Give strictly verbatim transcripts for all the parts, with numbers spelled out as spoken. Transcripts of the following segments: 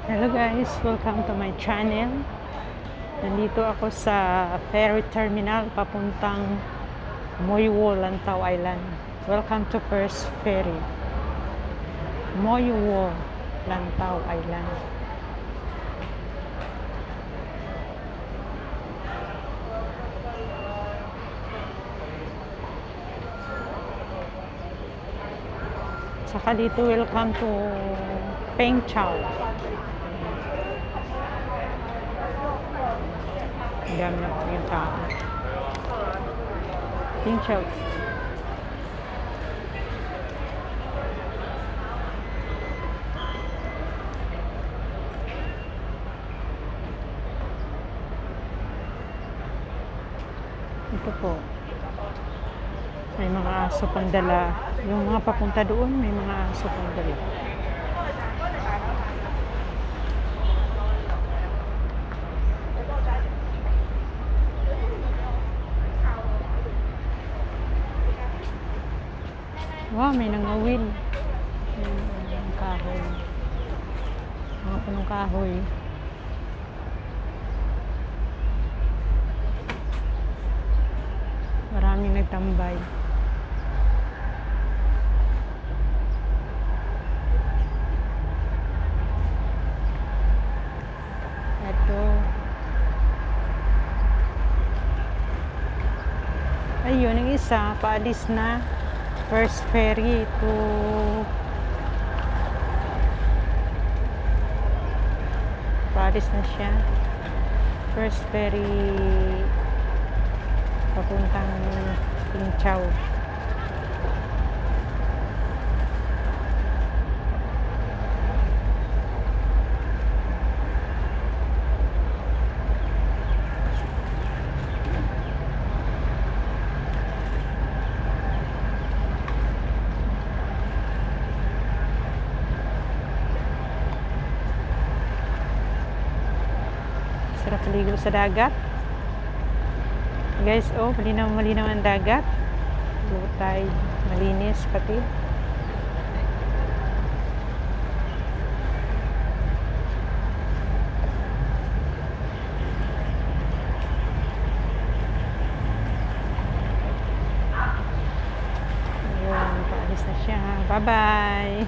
Hello guys, welcome to my channel. Nandito ako sa ferry terminal papuntang Moywo, Lantau Island. Welcome to First Ferry. Moywo, Lantau Island. Saka dito, welcome to Peng Chau. Ang dami na po yung tao. Peng Chau. Ito po. May mga aso pang dala. Yung mga papunta doon, may mga aso pang dala. Wow, may nangawin. May kahoy. Mga punong kahoy. Maraming nagtambay. Ito. Ayun, ang isa, paalis na. First ferry to paalis na siya. First ferry papuntang Peng Chau. Sarap maligo sa dagat. Guys, oh, malinaw malinaw ang dagat. Low tide, malinis pati. Ayun, paalis na siya. Bye-bye!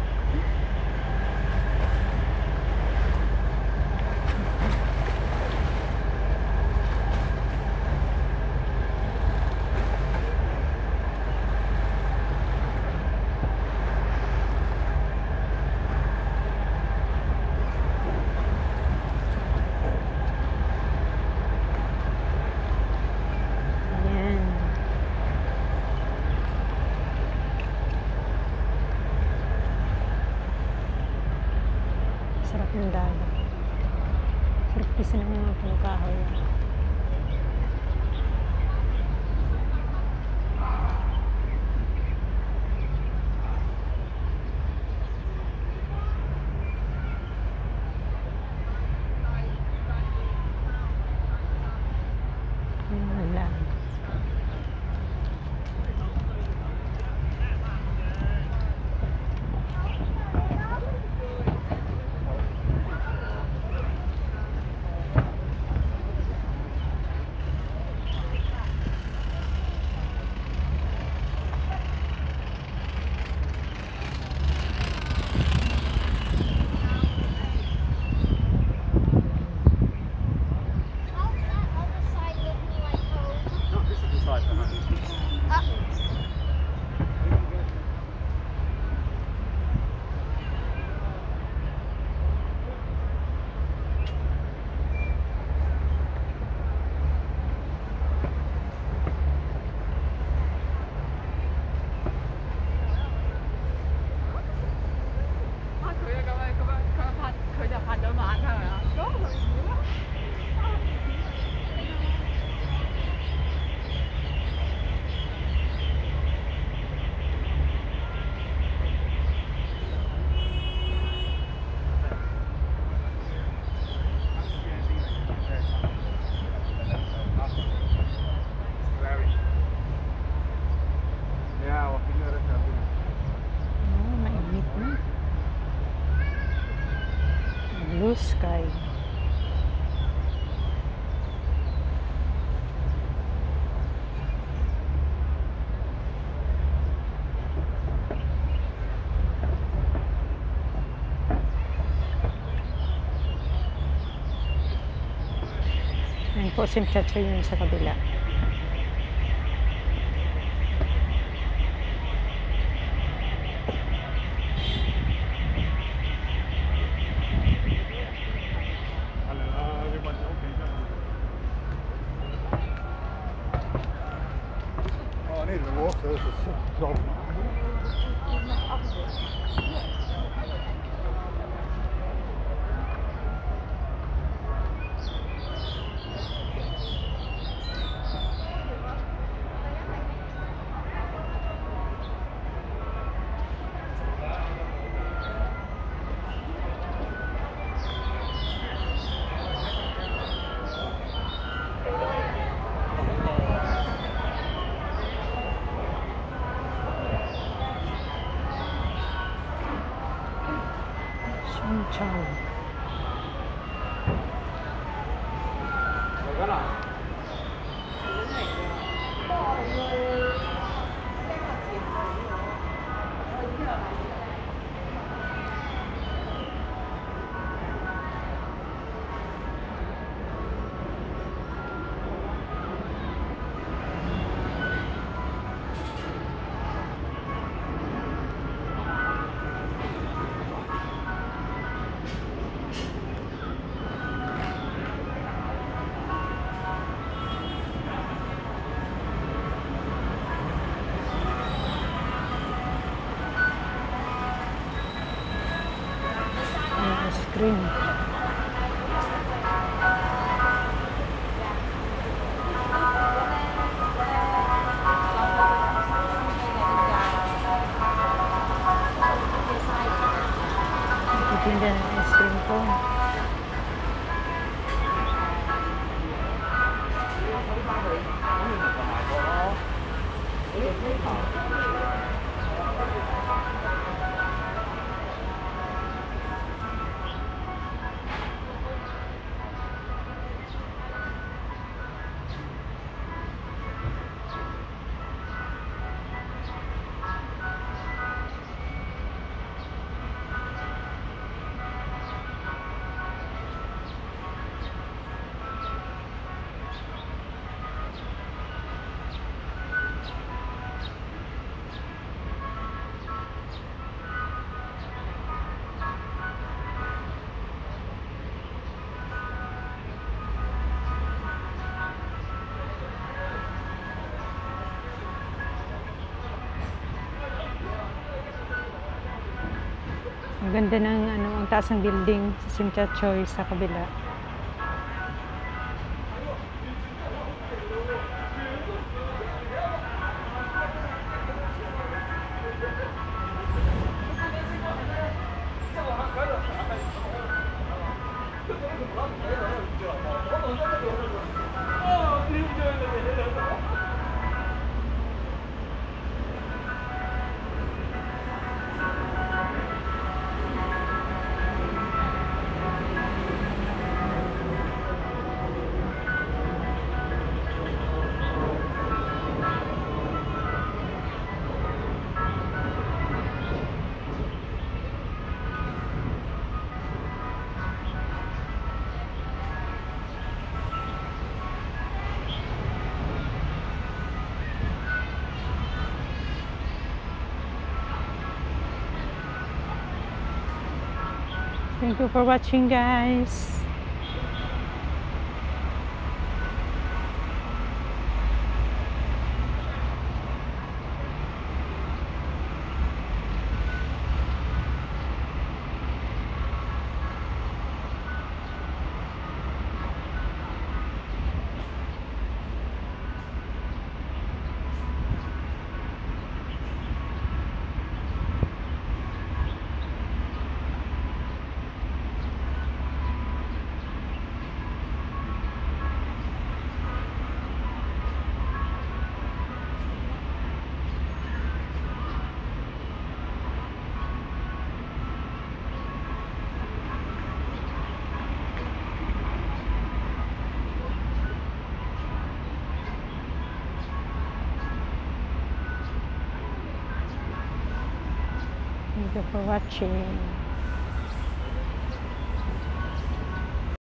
Sarap ng dagat. Sarap kasi ng mga punong kahoy. Ayan lang. blue sky. Ayan po, Simchachoy yun sa kabila. Simchachoy. Ice cream. Titinda ng ice cream ko. Ang ganda ng ano, ang taas ng building sa Simchachoy sa kabila. Thank you for watching, guys. Thank you for watching.